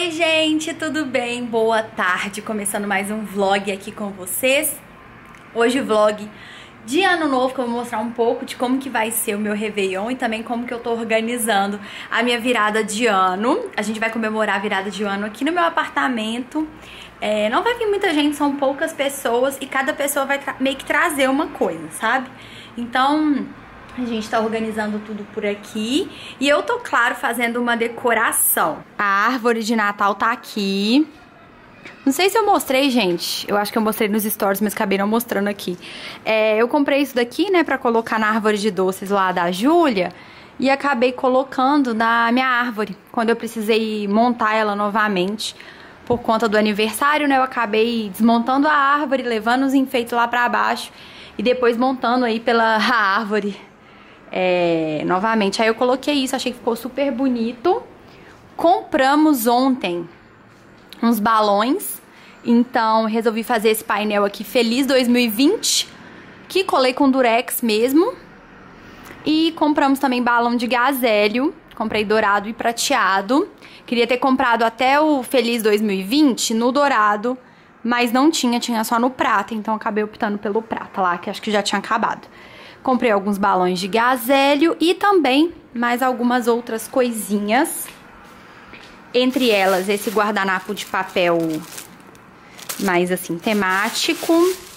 Oi gente, tudo bem? Boa tarde, começando mais um vlog aqui com vocês. Hoje vlog de ano novo, que eu vou mostrar um pouco de como que vai ser o meu Réveillon e também como que eu tô organizando a minha virada de ano. A gente vai comemorar a virada de ano aqui no meu apartamento. Não vai vir muita gente, são poucas pessoas e cada pessoa vai meio que trazer uma coisa, sabe? Então a gente tá organizando tudo por aqui e eu tô, claro, fazendo uma decoração. A árvore de Natal tá aqui. Não sei se eu mostrei, gente. Eu acho que eu mostrei nos stories, mas acabei não mostrando aqui. Eu comprei isso daqui, né, pra colocar na árvore de doces lá da Júlia. E acabei colocando na minha árvore, quando eu precisei montar ela novamente. Por conta do aniversário, né, eu acabei desmontando a árvore, levando os enfeites lá pra baixo. E depois montando aí pela árvore novamente. Aí eu coloquei isso, achei que ficou super bonito. Compramos ontem uns balões, então resolvi fazer esse painel aqui Feliz 2020, que colei com durex mesmo. E compramos também balão de gás hélio, comprei dourado e prateado. Queria ter comprado até o Feliz 2020 no dourado, mas não tinha, tinha só no prata, então acabei optando pelo prata lá, que acho que já tinha acabado. Comprei alguns balões de gás hélio e também mais algumas outras coisinhas. Entre elas, esse guardanapo de papel mais assim, temático.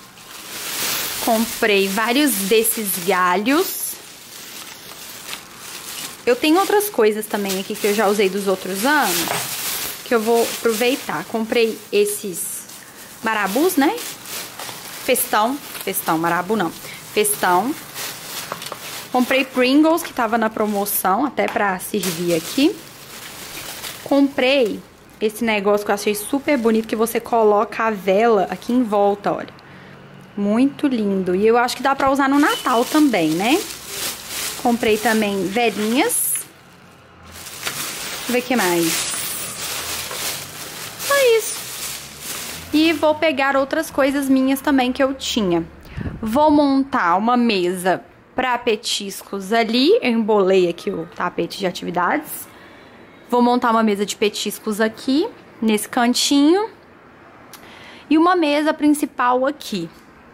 Comprei vários desses galhos. Eu tenho outras coisas também aqui que eu já usei dos outros anos, que eu vou aproveitar. Comprei esses marabus, né? Festão, marabu não. Festão. Comprei Pringles, que tava na promoção, até pra servir aqui. Comprei esse negócio que eu achei super bonito, que você coloca a vela aqui em volta, olha. Muito lindo. E eu acho que dá pra usar no Natal também, né? Comprei também velinhas. Deixa eu ver o que mais. Só isso. E vou pegar outras coisas minhas também que eu tinha. Vou montar uma mesa pra petiscos ali. Eu embolei aqui o tapete de atividades. Vou montar uma mesa de petiscos aqui, nesse cantinho. E uma mesa principal aqui,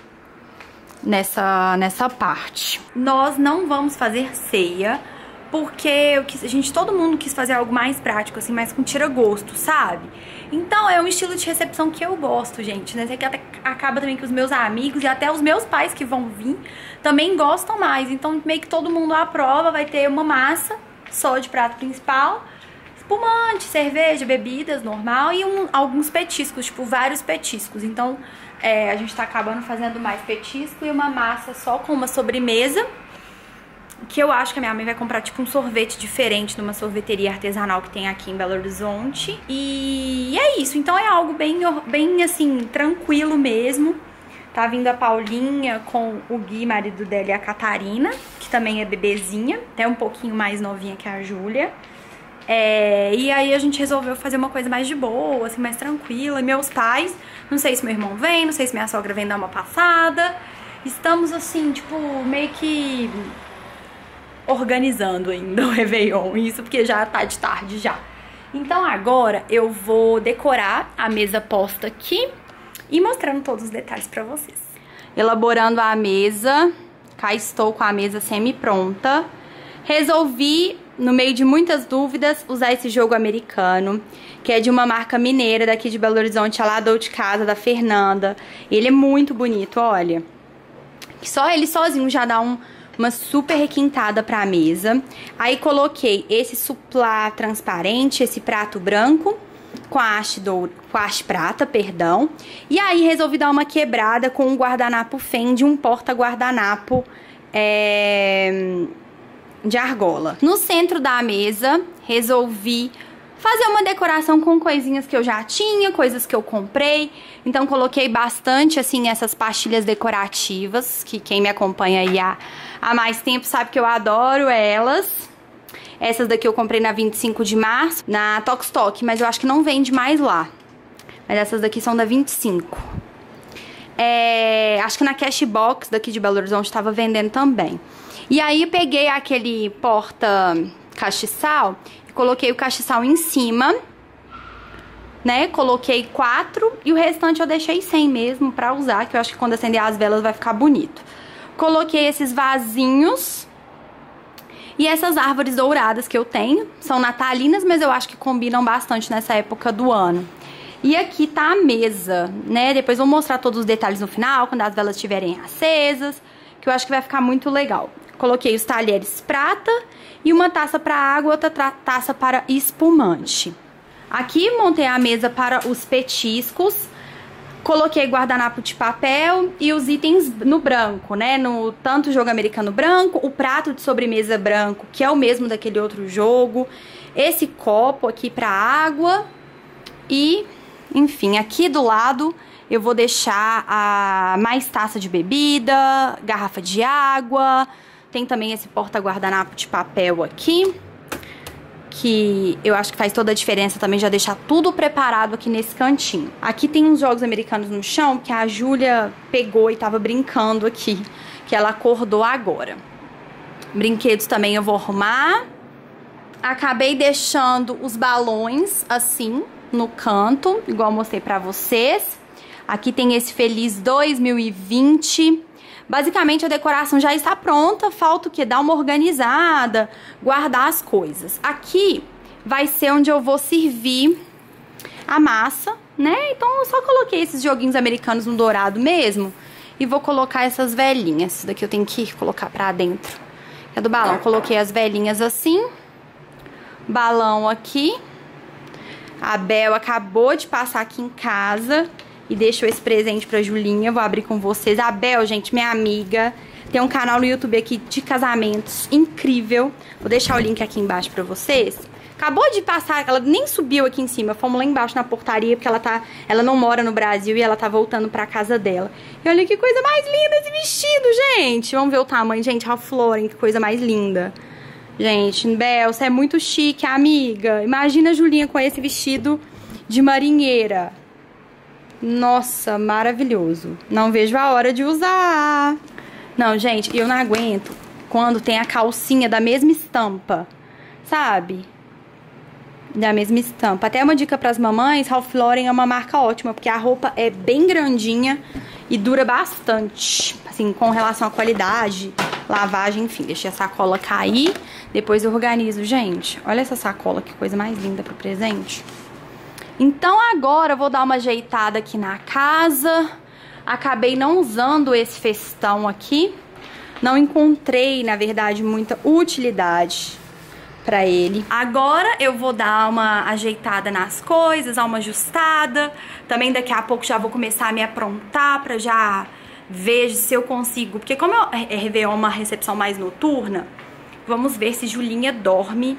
nessa parte. Nós não vamos fazer ceia, porque todo mundo quis fazer algo mais prático, assim, mais com tira-gosto, sabe? Então é um estilo de recepção que eu gosto, gente, né? Que até acaba também que os meus amigos e até os meus pais que vão vir também gostam mais. Então meio que todo mundo aprova, vai ter uma massa só de prato principal, espumante, cerveja, bebidas, normal, e alguns petiscos, tipo, vários petiscos. Então, a gente tá acabando fazendo mais petisco e uma massa só com uma sobremesa, que eu acho que a minha mãe vai comprar, tipo, um sorvete diferente numa sorveteria artesanal que tem aqui em Belo Horizonte. E é isso, então é algo bem assim, tranquilo mesmo. Tá vindo a Paulinha com o Gui, marido dela, e a Catarina, que também é bebezinha, até um pouquinho mais novinha que a Júlia. E aí a gente resolveu fazer uma coisa mais de boa, assim, mais tranquila. E meus pais, não sei se meu irmão vem, não sei se minha sogra vem dar uma passada. Estamos assim, tipo, meio que organizando ainda o Réveillon, isso porque já tá de tarde já. Então agora eu vou decorar a mesa posta aqui e mostrando todos os detalhes pra vocês. Elaborando a mesa, cá estou com a mesa semi-pronta. Resolvi, no meio de muitas dúvidas, usar esse jogo americano, que é de uma marca mineira daqui de Belo Horizonte, a lá de casa, da Fernanda. Ele é muito bonito, olha. Só ele sozinho já dá uma super requintada pra mesa. Aí coloquei esse suplá transparente, esse prato branco, com a haste prata, perdão. E aí resolvi dar uma quebrada com um guardanapo Fendi, um porta-guardanapo de argola. No centro da mesa, resolvi fazer uma decoração com coisinhas que eu já tinha, coisas que eu comprei. Então coloquei bastante, assim, essas pastilhas decorativas, que quem me acompanha aí há mais tempo sabe que eu adoro elas. Essas daqui eu comprei na 25 de março, na Tokstok, mas eu acho que não vende mais lá. Mas essas daqui são da 25. Acho que na Cashbox daqui de Belo Horizonte estava vendendo também. E aí eu peguei aquele porta-castiçal e coloquei o castiçal em cima né? Coloquei 4 e o restante eu deixei sem mesmo pra usar, que eu acho que quando acender as velas vai ficar bonito. Coloquei esses vasinhos e essas árvores douradas que eu tenho. São natalinas, mas eu acho que combinam bastante nessa época do ano. E aqui tá a mesa, né? Depois vou mostrar todos os detalhes no final, quando as velas estiverem acesas, que eu acho que vai ficar muito legal. Coloquei os talheres prata e uma taça para água, outra taça para espumante. Aqui montei a mesa para os petiscos. Coloquei guardanapo de papel e os itens no branco, né? No tanto jogo americano branco, o prato de sobremesa branco, que é o mesmo daquele outro jogo. Esse copo aqui para água e, enfim, aqui do lado eu vou deixar mais taça de bebida, garrafa de água. Tem também esse porta-guardanapo de papel aqui, que eu acho que faz toda a diferença também já deixar tudo preparado aqui nesse cantinho. Aqui tem uns jogos americanos no chão que a Júlia pegou e tava brincando aqui, que ela acordou agora. Brinquedos também eu vou arrumar. Acabei deixando os balões assim no canto, igual eu mostrei pra vocês. Aqui tem esse Feliz 2020. Basicamente a decoração já está pronta, falta o que? Dar uma organizada, guardar as coisas. Aqui vai ser onde eu vou servir a massa, né? Então eu só coloquei esses joguinhos americanos no dourado mesmo e vou colocar essas velinhas. Isso daqui eu tenho que colocar pra dentro. É do balão, coloquei as velinhas assim, balão aqui. A Bel acabou de passar aqui em casa e deixou esse presente pra Julinha, vou abrir com vocês. A Bel, gente, minha amiga, tem um canal no YouTube aqui de casamentos, incrível. Vou deixar o link aqui embaixo pra vocês. Acabou de passar, ela nem subiu aqui em cima, fomos lá embaixo na portaria, porque ela não mora no Brasil e ela tá voltando pra casa dela. E olha que coisa mais linda esse vestido, gente. Vamos ver o tamanho, gente, Ralph Lauren, que coisa mais linda. Gente, Bel, você é muito chique, amiga. Imagina a Julinha com esse vestido de marinheira. Nossa, maravilhoso. Não vejo a hora de usar. Não, gente, eu não aguento quando tem a calcinha da mesma estampa, sabe? Da mesma estampa. Até uma dica pras mamães, Ralph Lauren é uma marca ótima, porque a roupa é bem grandinha e dura bastante, assim, com relação à qualidade, lavagem, enfim. Deixei a sacola cair, depois eu organizo. Gente, olha essa sacola, que coisa mais linda pro presente. Então agora eu vou dar uma ajeitada aqui na casa. Acabei não usando esse festão aqui. Não encontrei, na verdade, muita utilidade pra ele. Agora eu vou dar uma ajeitada nas coisas, dar uma ajustada. Também daqui a pouco já vou começar a me aprontar pra já ver se eu consigo. Porque como é Réveillon, uma recepção mais noturna, vamos ver se Julinha dorme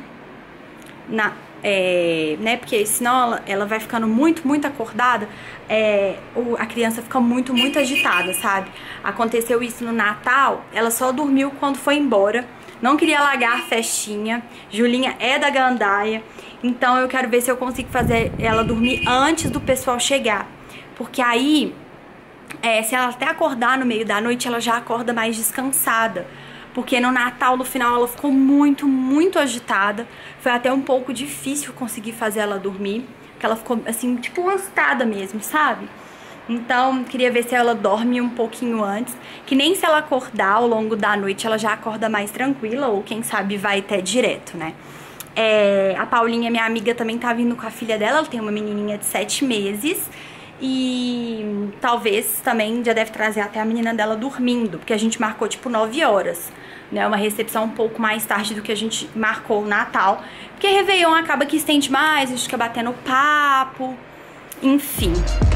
né, porque senão ela vai ficando muito acordada, a criança fica muito agitada, sabe? Aconteceu isso no Natal, ela só dormiu quando foi embora, não queria largar a festinha. Julinha é da gandaia, então eu quero ver se eu consigo fazer ela dormir antes do pessoal chegar, porque aí, se ela até acordar no meio da noite, ela já acorda mais descansada. Porque no Natal, no final, ela ficou muito agitada. Foi até um pouco difícil conseguir fazer ela dormir. Porque ela ficou, assim, tipo, assustada mesmo, sabe? Então, queria ver se ela dorme um pouquinho antes. Que nem se ela acordar ao longo da noite, ela já acorda mais tranquila. Ou, quem sabe, vai até direto, né? A Paulinha, minha amiga, também tá vindo com a filha dela. Ela tem uma menininha de 7 meses. E talvez também já deve trazer até a menina dela dormindo, porque a gente marcou tipo 9 horas, né? Uma recepção um pouco mais tarde do que a gente marcou o Natal, porque Réveillon acaba que estende mais, a gente fica batendo papo, enfim.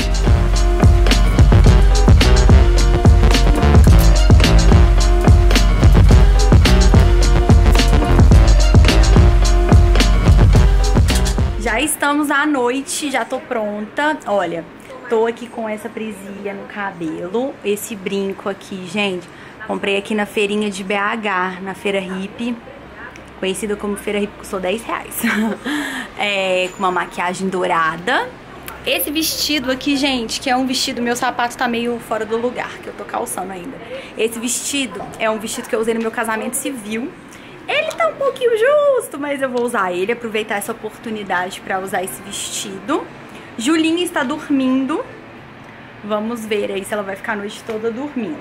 Já estamos à noite, já tô pronta, olha. Tô aqui com essa presilha no cabelo, esse brinco aqui, gente, comprei aqui na feirinha de BH, na Feira Hippie, conhecida como Feira Hippie, custou 10 reais, com uma maquiagem dourada. Esse vestido aqui, gente, que é um vestido, meu sapato tá meio fora do lugar, que eu tô calçando ainda. Esse vestido é um vestido que eu usei no meu casamento civil. Ele tá um pouquinho justo, mas eu vou usar ele, aproveitar essa oportunidade pra usar esse vestido. Julinha está dormindo. Vamos ver aí se ela vai ficar a noite toda dormindo.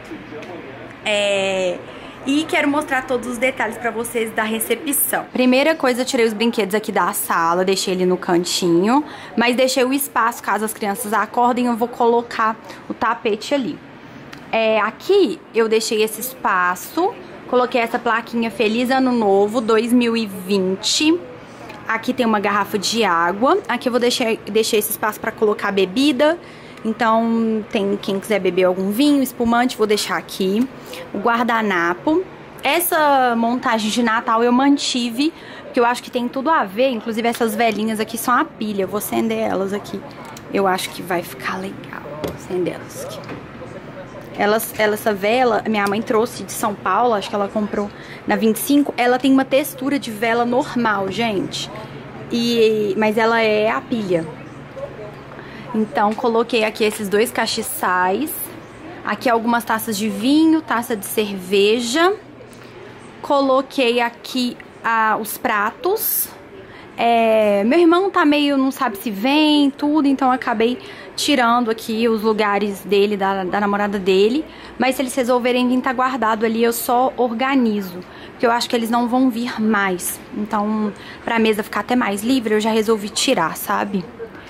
E quero mostrar todos os detalhes pra vocês da recepção. Primeira coisa, eu tirei os brinquedos aqui da sala, deixei ele no cantinho, mas deixei o espaço, caso as crianças acordem, eu vou colocar o tapete ali. Aqui eu deixei esse espaço, coloquei essa plaquinha Feliz Ano Novo 2020. Aqui tem uma garrafa de água. Aqui eu vou deixei esse espaço pra colocar bebida. Então, quem quiser beber algum vinho, espumante, vou deixar aqui. O guardanapo. Essa montagem de Natal eu mantive, porque eu acho que tem tudo a ver. Inclusive, essas velinhas aqui são a pilha. Eu vou acender elas aqui. Eu acho que vai ficar legal. Vou acender elas aqui. Essa vela, minha mãe trouxe de São Paulo, acho que ela comprou na 25. Ela tem uma textura de vela normal, gente. Mas ela é a pilha. Então, coloquei aqui esses 2 castiçais. Aqui algumas taças de vinho, taça de cerveja. Coloquei aqui os pratos. Meu irmão tá meio, não sabe se vem, tudo. Então, eu acabei tirando aqui os lugares dele, da namorada dele. Mas se eles resolverem vir, tá guardado ali, eu só organizo. Porque eu acho que eles não vão vir mais. Então, pra mesa ficar até mais livre, eu já resolvi tirar, sabe?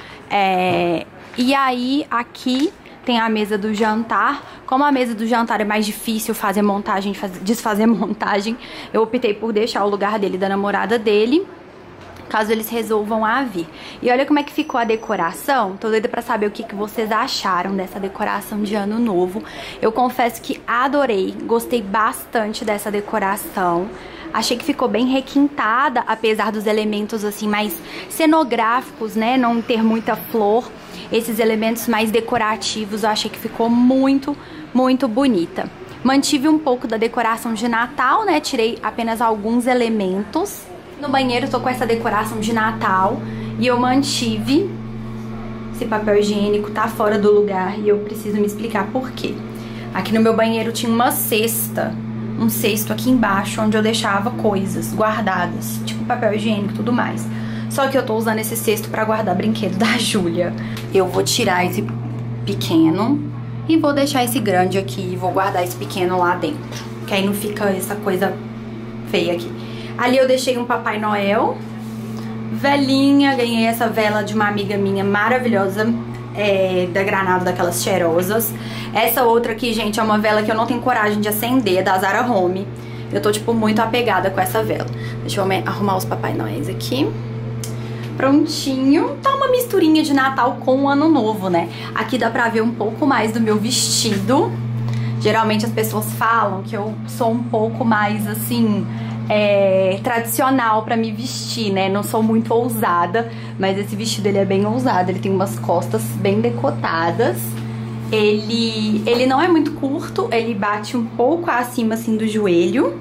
E aí, aqui tem a mesa do jantar. Como a mesa do jantar é mais difícil fazer montagem, desfazer montagem, eu optei por deixar o lugar dele, da namorada dele, caso eles resolvam vir. E olha como é que ficou a decoração. Tô doida pra saber o que vocês acharam dessa decoração de ano novo. Eu confesso que adorei, gostei bastante dessa decoração. Achei que ficou bem requintada, apesar dos elementos assim mais cenográficos, né? Não ter muita flor. Esses elementos mais decorativos, eu achei que ficou muito, muito bonita. Mantive um pouco da decoração de Natal, né? Tirei apenas alguns elementos. No banheiro, tô com essa decoração de Natal e eu mantive. Esse papel higiênico tá fora do lugar e eu preciso me explicar por quê. Aqui no meu banheiro tinha uma cesta, um cesto aqui embaixo, onde eu deixava coisas guardadas, tipo papel higiênico e tudo mais. Só que eu tô usando esse cesto pra guardar brinquedo da Júlia. Eu vou tirar esse pequeno e vou deixar esse grande aqui e vou guardar esse pequeno lá dentro, que aí não fica essa coisa feia aqui. Ali eu deixei um Papai Noel, velinha, ganhei essa vela de uma amiga minha maravilhosa, da Granado, daquelas cheirosas. Essa outra aqui, gente, é uma vela que eu não tenho coragem de acender, é da Zara Home. Eu tô, tipo, muito apegada com essa vela. Deixa eu arrumar os Papai Noéis aqui. Prontinho. Tá uma misturinha de Natal com o Ano Novo, né? Aqui dá pra ver um pouco mais do meu vestido. Geralmente as pessoas falam que eu sou um pouco mais, assim, tradicional pra me vestir, né? Não sou muito ousada, mas esse vestido, ele é bem ousado. Ele tem umas costas bem decotadas. Ele não é muito curto, ele bate um pouco acima, assim, do joelho.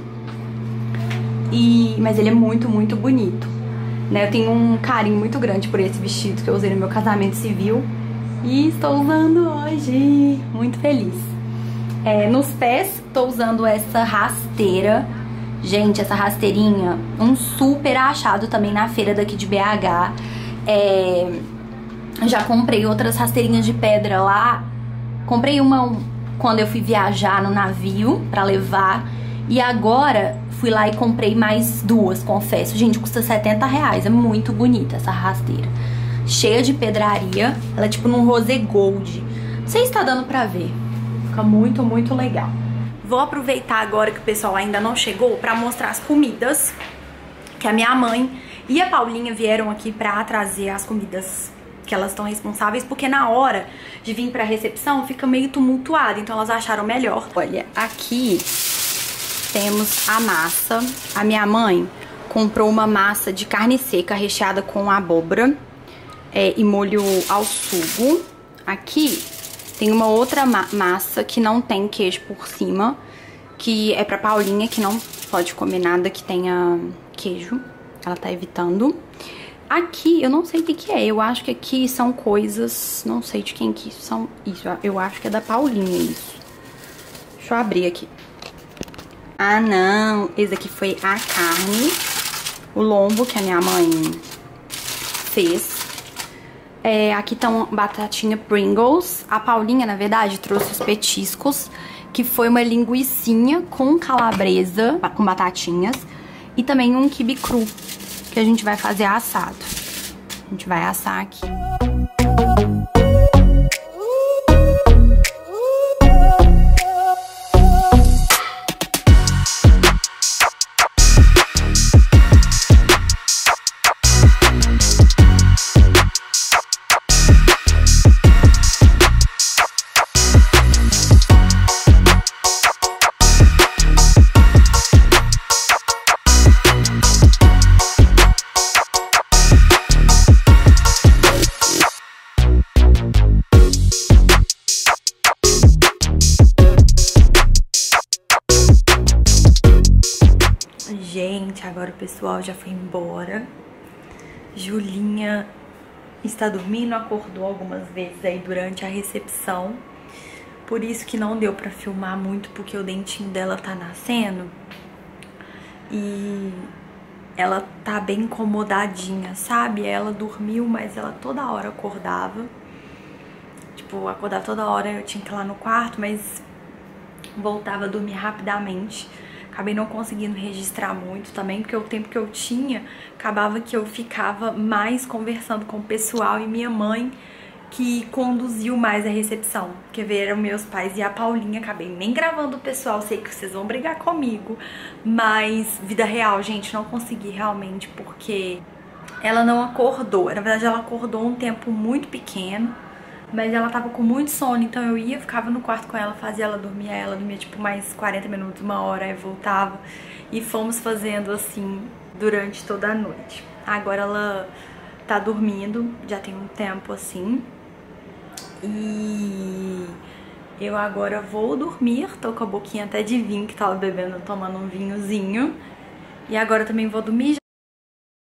Mas ele é muito, muito bonito, né? Eu tenho um carinho muito grande por esse vestido que eu usei no meu casamento civil e estou usando hoje. Muito feliz. Nos pés, tô usando essa rasteira. Gente, essa rasteirinha, um super achado também na feira daqui de BH. Já comprei outras rasteirinhas de pedra lá. Comprei uma quando eu fui viajar no navio pra levar. E agora fui lá e comprei mais 2, confesso. Gente, custa R$70. É muito bonita essa rasteira. Cheia de pedraria. Ela é tipo num rosé gold. Não sei se tá dando pra ver. Fica muito, muito legal. Vou aproveitar agora que o pessoal ainda não chegou pra mostrar as comidas que a minha mãe e a Paulinha vieram aqui pra trazer as comidas que elas estão responsáveis, porque na hora de vir pra recepção fica meio tumultuado, então elas acharam melhor. Olha, aqui temos a massa. A minha mãe comprou uma massa de carne seca recheada com abóbora e molho ao sugo. Aqui tem uma outra massa que não tem queijo por cima, que é pra Paulinha, que não pode comer nada que tenha queijo. Ela tá evitando. Aqui, eu não sei o que é. Eu acho que aqui são coisas... Não sei de quem que são isso. Eu acho que é da Paulinha isso. Deixa eu abrir aqui. Ah, não. Esse aqui foi a carne. O lombo que a minha mãe fez. Aqui estão batatinha Pringles. A Paulinha, na verdade, trouxe os petiscos, que foi uma linguicinha com calabresa, com batatinhas, e também um quibe cru, que a gente vai fazer assado. A gente vai assar aqui. Gente, agora o pessoal já foi embora. Julinha está dormindo, acordou algumas vezes aí durante a recepção. Por isso que não deu pra filmar muito, porque o dentinho dela tá nascendo. E ela tá bem incomodadinha, sabe? Ela dormiu, mas ela toda hora acordava. Tipo, acordava toda hora, eu tinha que ir lá no quarto, mas voltava a dormir rapidamente. Acabei não conseguindo registrar muito também, porque o tempo que eu tinha, acabava que eu ficava mais conversando com o pessoal e minha mãe, que conduziu mais a recepção. Porque vieram meus pais e a Paulinha, acabei nem gravando o pessoal, sei que vocês vão brigar comigo, mas vida real, gente, não consegui realmente, porque ela não acordou. Na verdade, ela acordou um tempo muito pequeno, mas ela tava com muito sono, então eu ia, ficava no quarto com ela, fazia ela dormia tipo mais 40 minutos, uma hora, aí voltava. E fomos fazendo assim durante toda a noite. Agora ela tá dormindo, já tem um tempo assim. E eu agora vou dormir, tô com a boquinha até de vinho, que tava bebendo, tomando um vinhozinho. E agora também vou dormir.